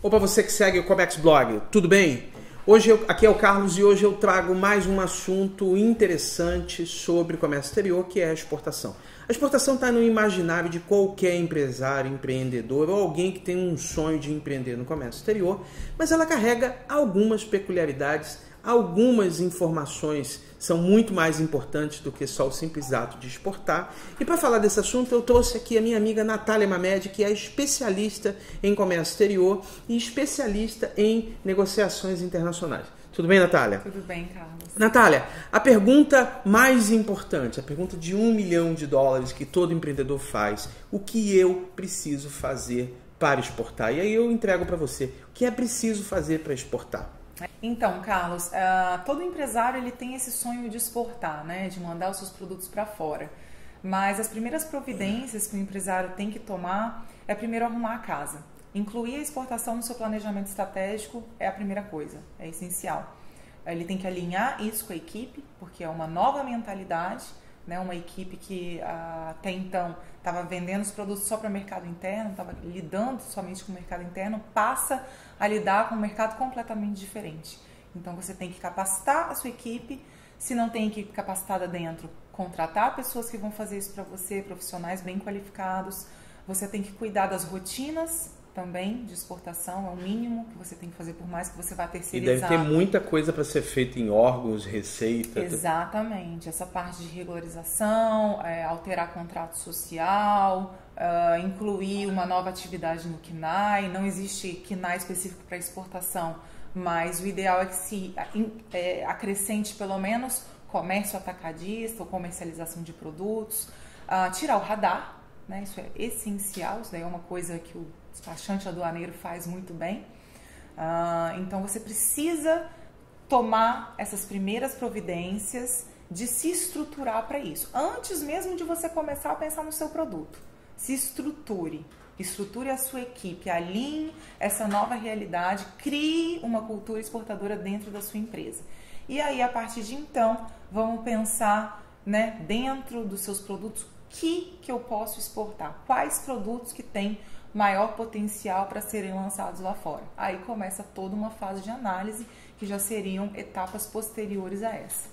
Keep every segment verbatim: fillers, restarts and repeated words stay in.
Opa, você que segue o Comex Blog, tudo bem? Hoje eu, aqui é o Carlos e hoje eu trago mais um assunto interessante sobre o comércio exterior, que é a exportação. A exportação está no imaginário de qualquer empresário, empreendedor ou alguém que tem um sonho de empreender no comércio exterior, mas ela carrega algumas peculiaridades, algumas informações são muito mais importantes do que só o simples ato de exportar. E para falar desse assunto, eu trouxe aqui a minha amiga Natália Mamed, que é especialista em comércio exterior e especialista em negociações internacionais. Tudo bem, Natália? Tudo bem, Carlos. Natália, a pergunta mais importante, a pergunta de um milhão de dólares que todo empreendedor faz: o que eu preciso fazer para exportar? E aí eu entrego para você, o que é preciso fazer para exportar? Então, Carlos, uh, todo empresário ele tem esse sonho de exportar, né, de mandar os seus produtos para fora. Mas as primeiras providências que o empresário tem que tomar é primeiro arrumar a casa. Incluir a exportação no seu planejamento estratégico é a primeira coisa, é essencial. Ele tem que alinhar isso com a equipe, porque é uma nova mentalidade, né, uma equipe que uh, até então estava vendendo os produtos só para o mercado interno, estava lidando somente com o mercado interno, passa a lidar com um mercado completamente diferente. Então você tem que capacitar a sua equipe. Se não tem equipe capacitada dentro, contratar pessoas que vão fazer isso para você, profissionais bem qualificados. Você tem que cuidar das rotinas também de exportação, é o mínimo que você tem que fazer, por mais que você vá terceirizar. E deve ter muita coisa para ser feita em órgãos, receita. Exatamente, essa parte de regularização, é, alterar contrato social, uh, incluir uma nova atividade no K N A I. Não existe K N A I específico para exportação, mas o ideal é que se é, acrescente pelo menos comércio atacadista ou comercialização de produtos, uh, tirar o radar, né? Isso é essencial, isso daí é uma coisa que o despachante aduaneiro faz muito bem. Uh, então você precisa tomar essas primeiras providências de se estruturar para isso. Antes mesmo de você começar a pensar no seu produto, se estruture. Estruture a sua equipe, alinhe essa nova realidade, crie uma cultura exportadora dentro da sua empresa. E aí, a partir de então, vamos pensar, né, dentro dos seus produtos, que que eu posso exportar? Quais produtos que têm maior potencial para serem lançados lá fora? Aí começa toda uma fase de análise, que já seriam etapas posteriores a essa.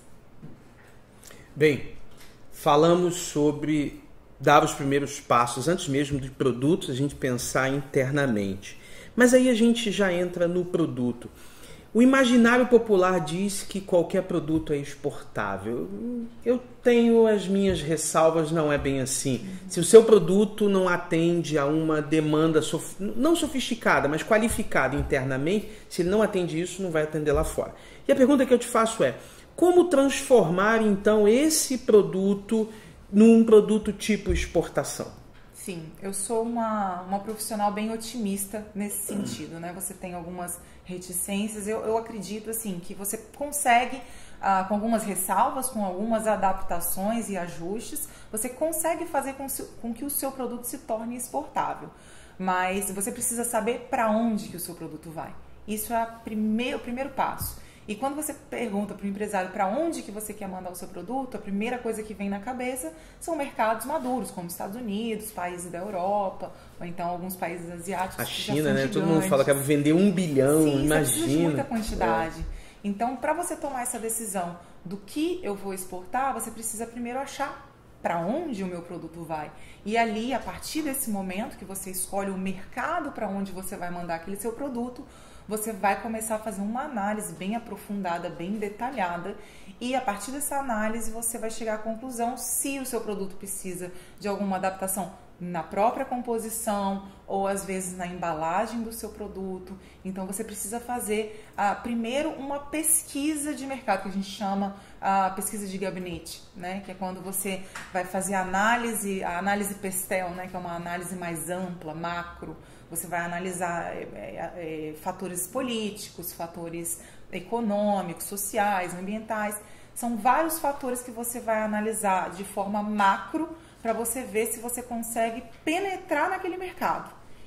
Bem, falamos sobre dar os primeiros passos, antes mesmo de produtos, a gente pensar internamente. Mas aí a gente já entra no produto. O imaginário popular diz que qualquer produto é exportável. Eu tenho as minhas ressalvas, não é bem assim. Se o seu produto não atende a uma demanda, sof... não sofisticada, mas qualificada internamente, se ele não atende isso, não vai atender lá fora. E a pergunta que eu te faço é: como transformar então esse produto num produto tipo exportação? Sim, eu sou uma, uma profissional bem otimista nesse sentido, né? Você tem algumas reticências, eu, eu acredito assim que você consegue, ah, com algumas ressalvas, com algumas adaptações e ajustes, você consegue fazer com, com que o seu produto se torne exportável. Mas você precisa saber para onde que o seu produto vai. Isso é a primeir, o primeiro passo. E quando você pergunta para o empresário para onde que você quer mandar o seu produto, a primeira coisa que vem na cabeça são mercados maduros, como Estados Unidos, países da Europa, ou então alguns países asiáticos. A que China, já são né? gigantes. Todo mundo fala que vai vender um bilhão, Sim, imagina. Você precisa de muita quantidade. É. Então, para você tomar essa decisão do que eu vou exportar, você precisa primeiro achar para onde o meu produto vai. E ali, a partir desse momento que você escolhe o mercado para onde você vai mandar aquele seu produto, você vai começar a fazer uma análise bem aprofundada, bem detalhada, e a partir dessa análise você vai chegar à conclusão se o seu produto precisa de alguma adaptação na própria composição ou às vezes na embalagem do seu produto. Então você precisa fazer ah, primeiro uma pesquisa de mercado, que a gente chama a pesquisa de gabinete, né? Que é quando você vai fazer a análise, a análise PESTEL, né? Que é uma análise mais ampla, macro. Você vai analisar é, é, é, fatores políticos, fatores econômicos, sociais, ambientais. São vários fatores que você vai analisar de forma macro para você ver se você consegue penetrar naquele mercado.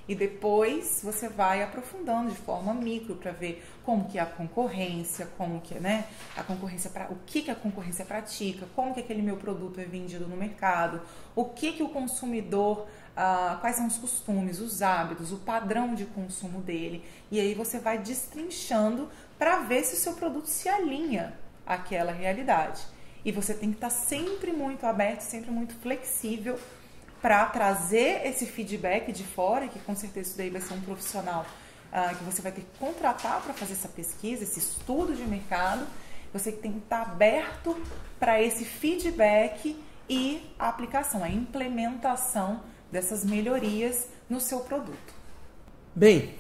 E depois você vai aprofundando de forma micro para ver como que é a concorrência, como que, né, a concorrência pra, o que, que a concorrência pratica, como que aquele meu produto é vendido no mercado, o que, que o consumidor, ah, quais são os costumes, os hábitos, o padrão de consumo dele. E aí você vai destrinchando para ver se o seu produto se alinha àquela realidade. E você tem que estar sempre muito aberto, sempre muito flexível para trazer esse feedback de fora, que com certeza isso daí vai ser um profissional uh, que você vai ter que contratar para fazer essa pesquisa, esse estudo de mercado. Você tem que estar aberto para esse feedback e a aplicação, a implementação dessas melhorias no seu produto. Bem,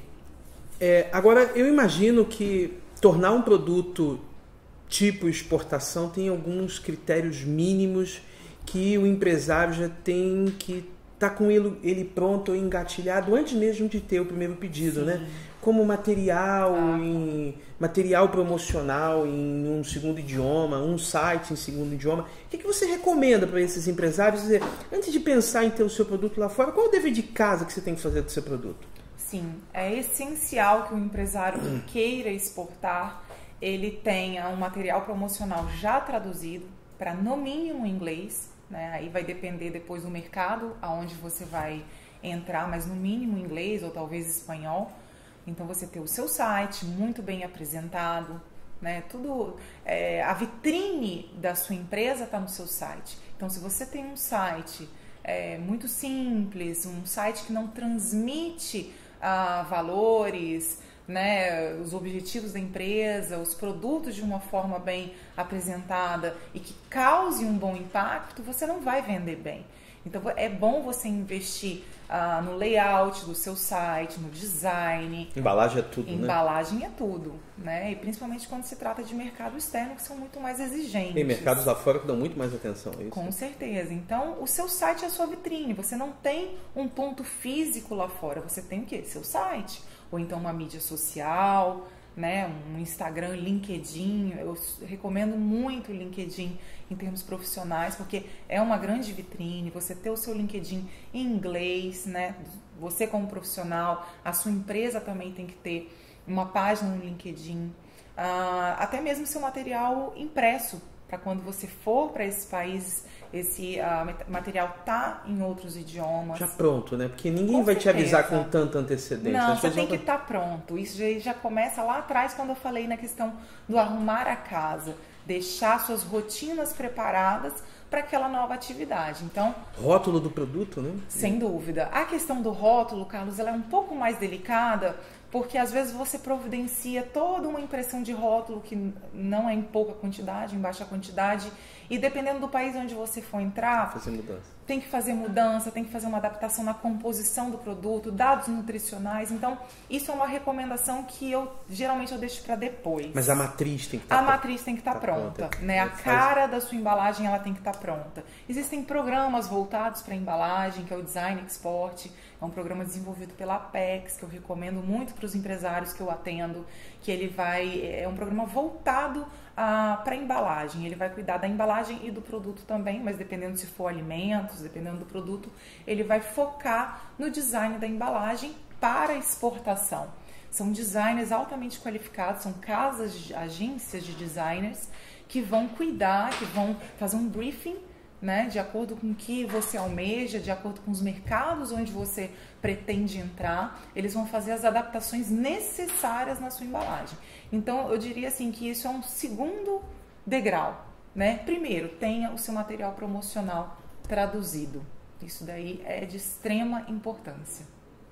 é, agora eu imagino que tornar um produto tipo exportação tem alguns critérios mínimos que o empresário já tem que estar tá com ele, ele pronto ou engatilhado antes mesmo de ter o primeiro pedido, Sim. né? Como material, ah. em, material promocional em um segundo idioma, um site em segundo idioma. O que, que você recomenda para esses empresários? Dizer, antes de pensar em ter o seu produto lá fora, qual é o dever de casa que você tem que fazer do seu produto? Sim, é essencial que o empresário que queira exportar, ele tenha um material promocional já traduzido para no mínimo inglês. Né? Aí vai depender depois do mercado aonde você vai entrar, mas no mínimo inglês ou talvez espanhol. Então você ter o seu site muito bem apresentado, né? Tudo, é, a vitrine da sua empresa está no seu site. Então se você tem um site é, muito simples, um site que não transmite ah, valores, né, os objetivos da empresa, os produtos de uma forma bem apresentada e que cause um bom impacto, você não vai vender bem. Então é bom você investir ah, no layout do seu site, no design. Embalagem é tudo, né? Embalagem é tudo, né? E principalmente quando se trata de mercado externo, que são muito mais exigentes. Tem mercados lá fora que dão muito mais atenção a isso. Com certeza. Então, o seu site é a sua vitrine. Você não tem um ponto físico lá fora. Você tem o quê? Seu site. Ou então uma mídia social, né? Um Instagram, LinkedIn. Eu recomendo muito o LinkedIn em termos profissionais, porque é uma grande vitrine. Você ter o seu LinkedIn em inglês, né? Você como profissional, a sua empresa também tem que ter uma página no LinkedIn. Ah, até mesmo seu material impresso, para quando você for para esses países, esse uh, material tá em outros idiomas. Já pronto, né? Porque ninguém com vai certeza. te avisar com tanta antecedência. Não, As você tem vão... que estar tá pronto. Isso já, já começa lá atrás, quando eu falei na questão do arrumar a casa. Deixar suas rotinas preparadas para aquela nova atividade. Então, rótulo do produto, né? Sem dúvida. A questão do rótulo, Carlos, ela é um pouco mais delicada, porque às vezes você providencia toda uma impressão de rótulo que não é em pouca quantidade, em baixa quantidade, e dependendo do país onde você for entrar, fazer mudança. tem que fazer mudança, tem que fazer uma adaptação na composição do produto, dados nutricionais. Então, isso é uma recomendação que eu geralmente eu deixo para depois. Mas a matriz tem que estar tá pronta. A matriz tem que estar tá pronta, pronta, né? A cara da sua embalagem ela tem que estar tá pronta. Existem programas voltados para embalagem, que é o Design Export. É um programa desenvolvido pela Apex, que eu recomendo muito para os empresários que eu atendo, que ele vai é um programa voltado ah, para embalagem. Ele vai cuidar da embalagem e do produto também, mas dependendo se for alimentos, dependendo do produto, ele vai focar no design da embalagem para exportação. São designers altamente qualificados, são casas, de, agências de designers que vão cuidar, que vão fazer um briefing, né, de acordo com o que você almeja, de acordo com os mercados onde você pretende entrar, eles vão fazer as adaptações necessárias na sua embalagem. Então, eu diria assim que isso é um segundo degrau, né? Primeiro, tenha o seu material promocional traduzido. Isso daí é de extrema importância.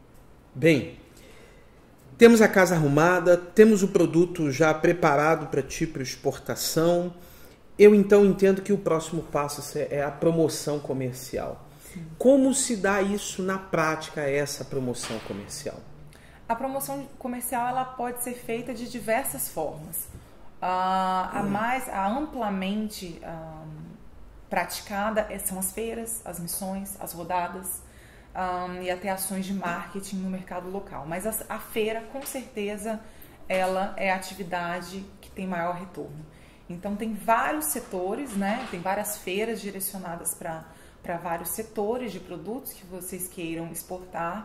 Bem, temos a casa arrumada, temos o produto já preparado para tipo exportação. Eu então entendo que o próximo passo é a promoção comercial. Sim. Como se dá isso na prática, essa promoção comercial? A promoção comercial ela pode ser feita de diversas formas. A, a mais a amplamente a, praticada são as feiras, as missões, as rodadas um, e até ações de marketing no mercado local. Mas a, a feira, com certeza, ela é a atividade que tem maior retorno. Então, tem vários setores, né? Tem várias feiras direcionadas para vários setores de produtos que vocês queiram exportar.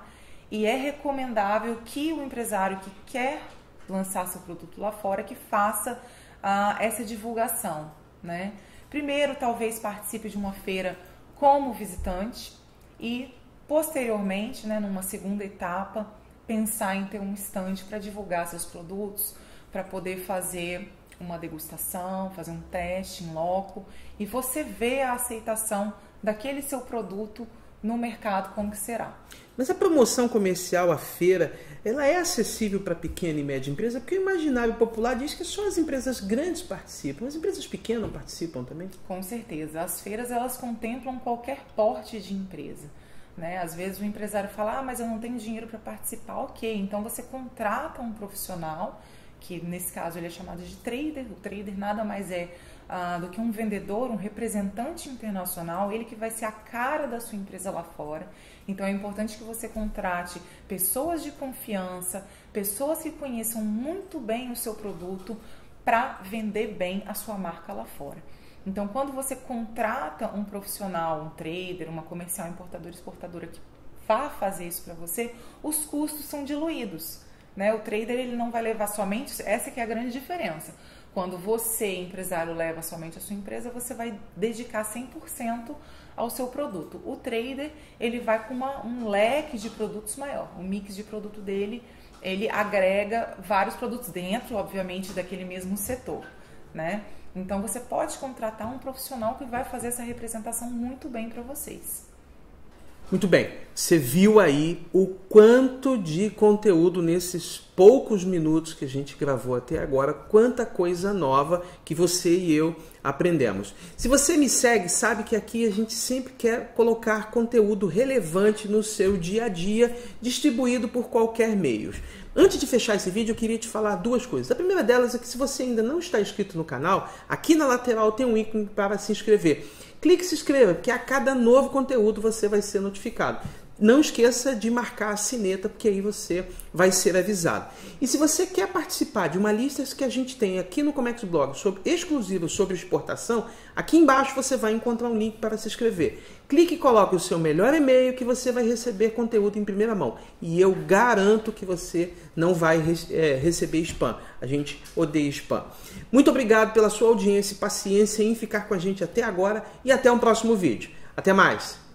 e é recomendável que o empresário que quer lançar seu produto lá fora, que faça ah, essa divulgação, né? Primeiro, talvez participe de uma feira como visitante e, posteriormente, né, numa segunda etapa, pensar em ter um stand para divulgar seus produtos, para poder fazer uma degustação, fazer um teste em loco e você vê a aceitação daquele seu produto no mercado, como que será. Mas a promoção comercial, a feira, ela é acessível para pequena e média empresa? Porque o imaginário popular diz que só as empresas grandes participam, as empresas pequenas não participam também? Com certeza, as feiras elas contemplam qualquer porte de empresa, né? Às vezes o empresário fala, ah, mas eu não tenho dinheiro para participar, ok, então você contrata um profissional, que nesse caso ele é chamado de trader, o trader nada mais é ah, do que um vendedor, um representante internacional, ele que vai ser a cara da sua empresa lá fora. Então é importante que você contrate pessoas de confiança, pessoas que conheçam muito bem o seu produto para vender bem a sua marca lá fora. Então quando você contrata um profissional, um trader, uma comercial importadora e exportadora que vá fazer isso para você, os custos são diluídos, né? O trader ele não vai levar somente, essa que é a grande diferença. Quando você, empresário, leva somente a sua empresa, você vai dedicar cem por cento ao seu produto. O trader, ele vai com uma, um leque de produtos maior. O mix de produto dele, ele agrega vários produtos dentro, obviamente, daquele mesmo setor, né? Então, você pode contratar um profissional que vai fazer essa representação muito bem para vocês. Muito bem, você viu aí o quanto de conteúdo nesses poucos minutos que a gente gravou até agora, quanta coisa nova que você e eu aprendemos. Se você me segue, sabe que aqui a gente sempre quer colocar conteúdo relevante no seu dia a dia, distribuído por qualquer meio. Antes de fechar esse vídeo, eu queria te falar duas coisas. A primeira delas é que se você ainda não está inscrito no canal, aqui na lateral tem um ícone para se inscrever. Clique e se inscreva, porque a cada novo conteúdo você vai ser notificado. Não esqueça de marcar a sineta, porque aí você vai ser avisado. E se você quer participar de uma lista que a gente tem aqui no Comex Blog, sobre, exclusiva sobre exportação, aqui embaixo você vai encontrar um link para se inscrever. Clique e coloque o seu melhor e-mail que você vai receber conteúdo em primeira mão. E eu garanto que você não vai é, receber spam. A gente odeia spam. Muito obrigado pela sua audiência e paciência em ficar com a gente até agora e até um próximo vídeo. Até mais!